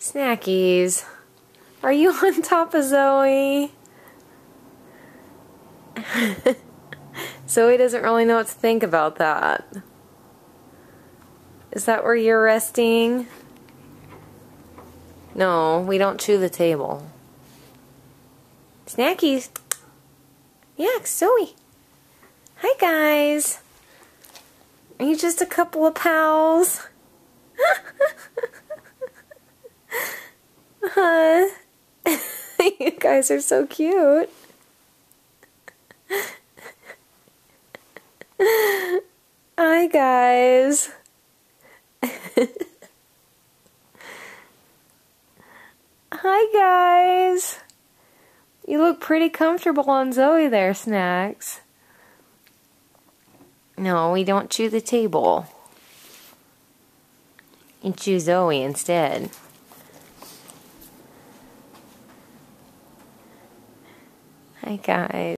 Snackies, are you on top of Zoey? Zoey doesn't really know what to think about that. Is that where you're resting? No, we don't chew the table. Snackies. Yeah, Zoey. Hi, guys. Are you just a couple of pals? You guys are so cute. Hi, guys. Hi, guys. You look pretty comfortable on Zoey there, Snax. No, we don't chew the table. You chew Zoey instead. Hi, guys.